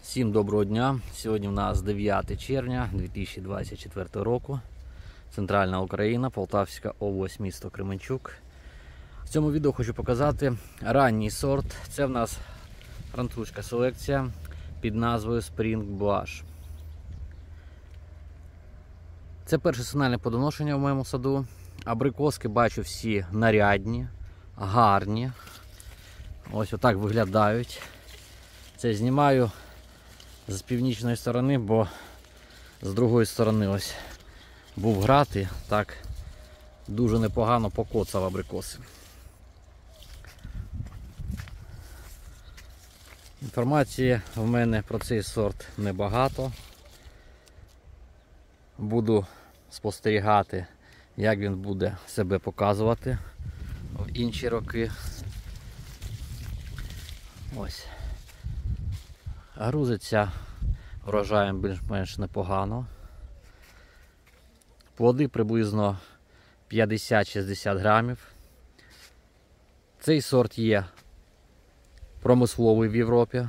Всім доброго дня! Сьогодні в нас 9 червня 2024 року. Центральна Україна, Полтавська область, місто Кременчук. В цьому відео хочу показати ранній сорт. Це в нас французька селекція під назвою Spring Blush. Це перше сигнальне плодоношення в моєму саду. Абрикоски бачу всі нарядні, гарні. Ось отак виглядають. Це знімаю з північної сторони, бо з другої сторони ось був грати, так дуже непогано покоцав абрикоси. Інформації в мене про цей сорт небагато. Буду спостерігати, як він буде себе показувати в інші роки. Ось. Грузиться врожаєм більш-менш непогано. Плоди приблизно 50-60 грамів. Цей сорт є промисловий в Європі.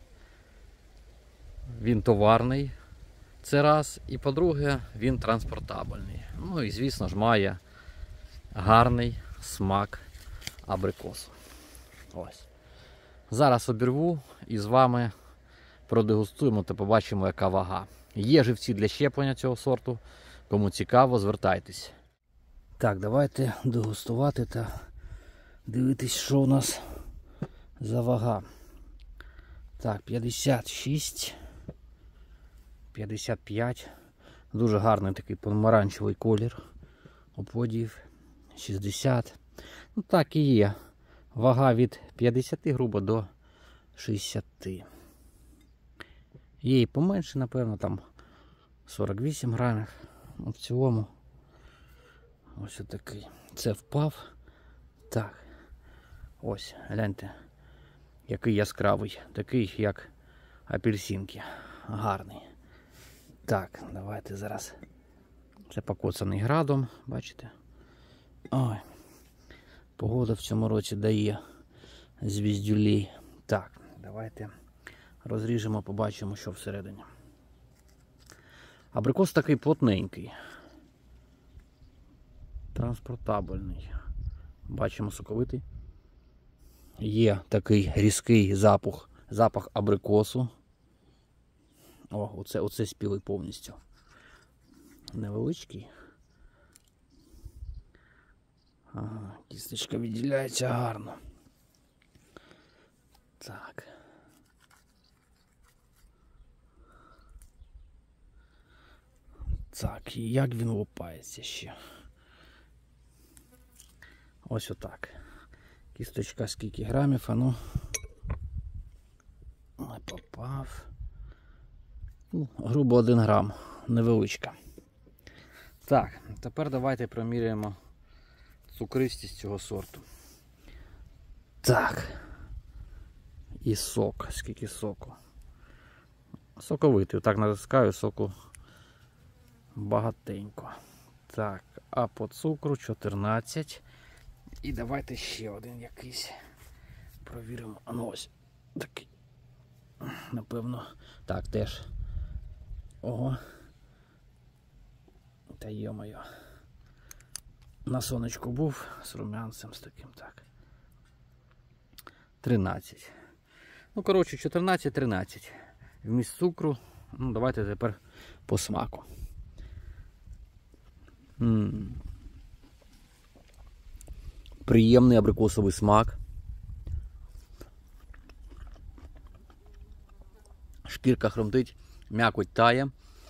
Він товарний, це раз. І по-друге, він транспортабельний. Ну і звісно ж має гарний смак абрикосу. Ось. Зараз обірву і з вами продегустуємо та побачимо, яка вага. Є живці для щеплення цього сорту. Кому цікаво, звертайтесь. Так, давайте дегустувати та дивитись, що у нас за вага. Так, 56, 55. Дуже гарний такий помаранчевий колір оподів. 60. Ну так і є. Вага від 50 грубо до 60. Є і поменше, напевно, там 48 грамів. Ну, в цілому ось отакий. Це впав. Так. Ось, гляньте, який яскравий. Такий, як апельсинки. Гарний. Так, давайте зараз. Це покоцаний градом, бачите? Ой. Погода в цьому році дає звіздюлей. Так, давайте розріжемо, побачимо, що всередині. Абрикос такий плотненький. Транспортабельний. Бачимо, соковитий. Є такий різкий запах абрикосу. О, оце спілий повністю. Невеличкий. Ага, кісточка відділяється гарно. Так. Так, і як він лопається ще. Ось отак. Кісточка скільки грамів, а ну. Не попав. Ну, грубо 1 грам. Невеличка. Так, тепер давайте проміряємо цукристість цього сорту. Так. І сок. Скільки соку. Соковитий. Отак натискаю, соку багатенько. Так, а по цукру 14. І давайте ще один якийсь провіримо. Ну ось такий. Напевно. Так, теж. Ого. Та йо-моє. На сонечку був з румянцем, з таким, так. 13. Ну, коротше, 14-13. Вміст цукру. Ну, давайте тепер по смаку. Приємний абрикосовий смак. Шкірка хрумтить, м'якоть тає.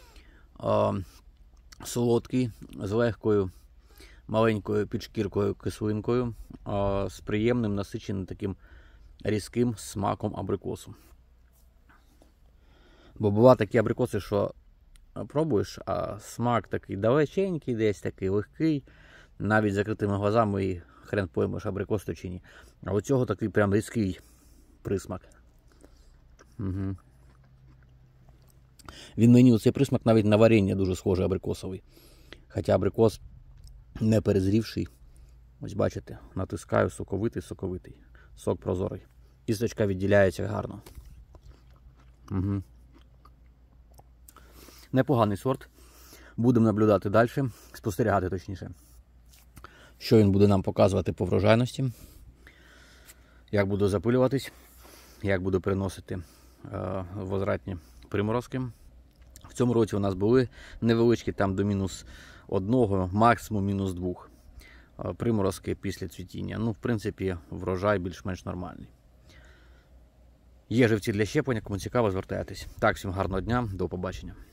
Солодкий, з легкою маленькою підшкіркою кислинкою, з приємним насиченим таким різким смаком абрикосу. Бо бувають такі абрикоси, що пробуєш, а смак такий далеченький, десь такий легкий, навіть з закритими глазами і хрен поймеш, абрикос то чи ні. А у цього такий прям різкий присмак. Угу. Він мені, цей присмак, навіть на варення дуже схожий абрикосовий. Хоча абрикос не перезрівший. Ось бачите, натискаю, соковитий. Сок прозорий. Кісточка відділяється гарно. Угу. Непоганий сорт. Будемо наблюдати далі, спостерігати точніше, що він буде нам показувати по врожайності, як буде запилюватись, як буде приносити возвратні приморозки. В цьому році у нас були невеличкі, там до -1, максимум -2 приморозки після цвітіння. Ну, в принципі, врожай більш-менш нормальний. Є живці для щеплення, кому цікаво, звертайтесь. Так, всім гарного дня, до побачення.